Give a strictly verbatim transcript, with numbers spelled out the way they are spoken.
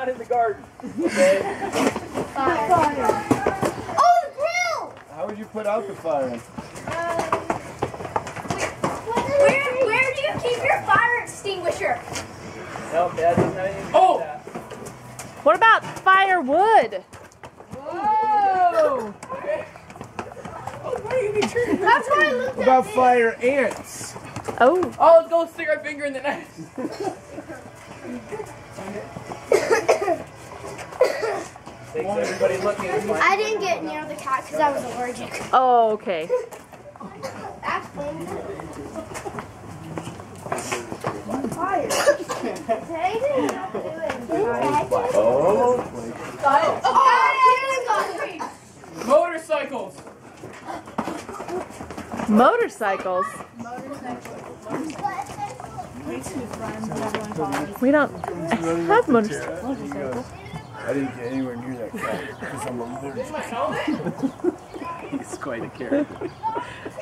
not in the garden. Okay? Fire. Fire. Oh, the grill! How would you put out the fire? Uh, where, where do you keep your fire extinguisher? No, Dad doesn't have anything to do Oh! with that. What about firewood? Whoa! That's why I looked What about at fire ants? Oh. Oh, let's go stick our finger in the nest. Thanks everybody looking. I didn't get near the cat because I was allergic. Oh, okay. That's fun. Fire. Today didn't have to do it. Oh. Oh, Motorcycles. Motorcycles? We don't have motorcycles. I didn't get anywhere near that cat because I'm allergic. He's quite a character.